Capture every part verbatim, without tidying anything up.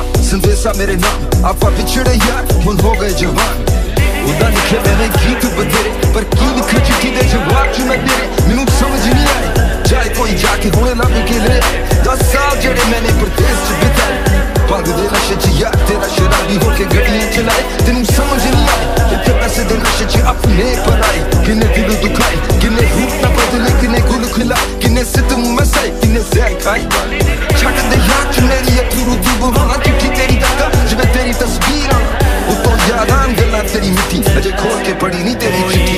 संदेशा मेरे नाम आपा बिछड़े यार हुन हो गए जवान उदा लिखे मैंने गीत बतेरे पर की लिखा चिट्ठी दे जवाब च मैं तेरे मैनू समझ नहीं आई जाए कोई जाके हुणे लब के ले दस साल जेड़े मैंने परदेस च बिताए पग दे नशे च यार तेरा शराबी होके गड्डियां चलाए तेनू समझ नहीं आई इत्थे पैसे दे नशे च अपने पर आई किन्ने दिल दुखाई किन्ने रूप ना बदले किन्ने गुल खिला किन्ने सितम मसाई किन्ने जहर खाई छट दे यार च मेरी अथरू दी बुहाना चिट्ठी तेरी तक जिवें तेरी तस्वीर उतो याद आन गल्लां तेरी मिट्टी अजे खोल के पड़ी नहीं तेरी चिट्ठी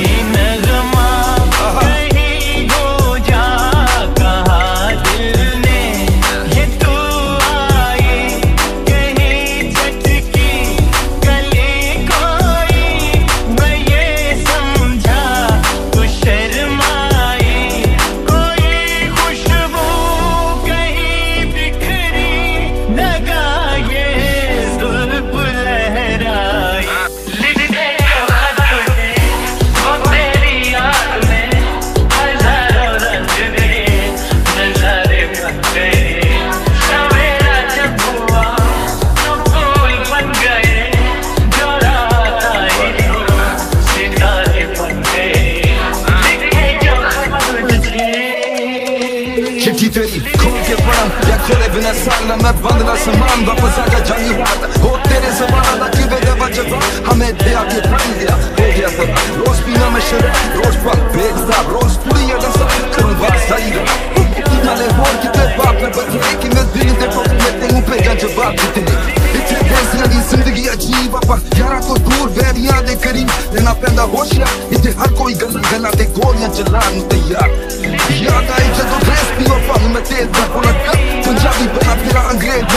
चिट्ठी तेरी खोल के पढ़ा या खोले बिना साला मैं बंद ना समान वापस आगा जानी हाथ हो तेरे जमाना दा किवे दे वजह हमें दे आके बन गया हो गया तो रोज पीना मैं शराब रोज पल बेगसाब रोज पूरी या दसा करूं बात सही नाले होर कितने बाप में बदले कि मैं दिल दे पक में तेनू भेजा जवाब देते इतने फैसले दी जिंदगी अजीब आपा यारा तो दूर वैरियां दे करीब लेना पैंदा होशिया इत्थे हर कोई गल्ला गल्ला ते गोलियां चलान तैयार याद आई जदों ड्रेस पी मैं तेज दा लगा पंजाबी बना फिरा अंग्रेज